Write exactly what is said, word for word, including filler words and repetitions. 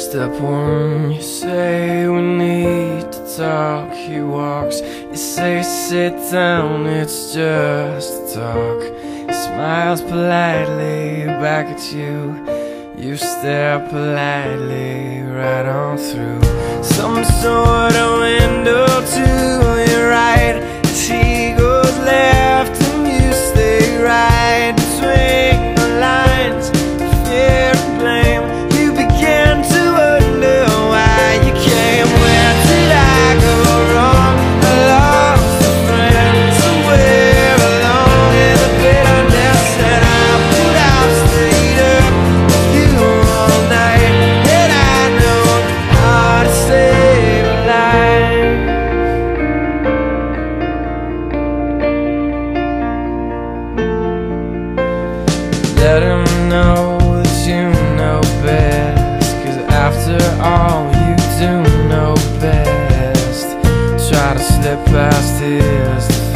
Step one, you say we need to talk. He walks, you say sit down, it's just talk. He smiles politely back at you. You stare politely right on through some sort of window to your right. As he goes left and you stay right between the lines of fear and blame. You begin to wonder why you came. Where did I go wrong? I lost a friend somewhere along in the bitterness, and I would have stayed up with you all night, and I know how to save a life. Let him know that you know best, 'cause after all you do know best. Try to slip past his